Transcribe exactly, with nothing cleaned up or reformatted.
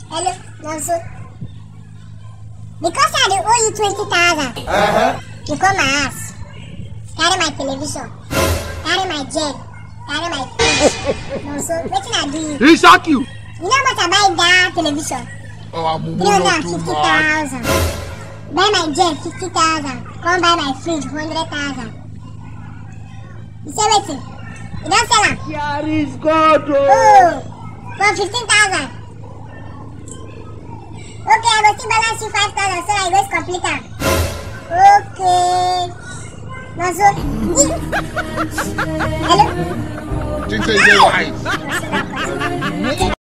Hello, Nonso. Because I owe you twenty thousand. Uh-huh. You come my house. Carry my television. Carry my jet. Carry my fridge. Nonso, what can I do? He shock you. You know what I buy that television? Oh, I'm three hundred fifty thousand. Buy my jet, fifty thousand. Come buy my fridge, one hundred thousand. You say waiting. You don't sell them? Here is God. Oh, for fifteen thousand. Okay, I go still balance you five thousand so I go complete them. Okay. Nonso. Hello? Think say they wise.